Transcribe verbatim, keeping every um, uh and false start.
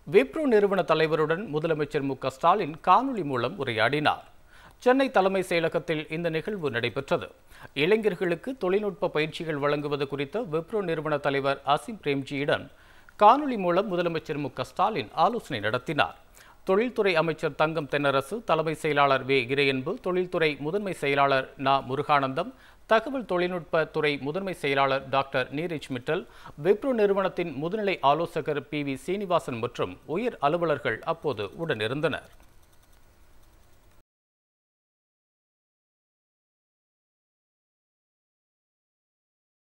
விப்ரோ நிறுவன தலைவருடன் முதலமைச்சர் மு க ஸ்டாலின் காணொலி மூலம் உரையாடினார். சென்னை தலைமை செயலகத்தில் இந்த நிகழ்வு நடைபெற்றது. இளைஞர்களுக்கு தொழில்நுட்ப பயிற்சிகள் வழங்குவது குறித்த விப்ரோ நிறுவன தலைவர் அசிம் பிரேம்ஜியுடன் காணொலி மூலம் முதலமைச்சர் மு க ஸ்டாலின் ஆலோசனை நடத்தினார். தொழில்துறை அமைச்சர் தங்கம் தென்னரசு, தலைமை செயலாளர் வே இறையன்பு, தொழில்துறை முதன்மை செயலாளர் நா முருகானந்தம், தகவல் தொழில்நுட்ப துறை முதன்மை செயலாளர் டாக்டர் நீரஜ் மிட்டல், விப்ரோ நிறுவனத்தின் முதுநிலை ஆலோசகர் பி வி சீனிவாசன் மற்றும் உயர் அலுவலர்கள் அப்போது உடனிருந்தனர்.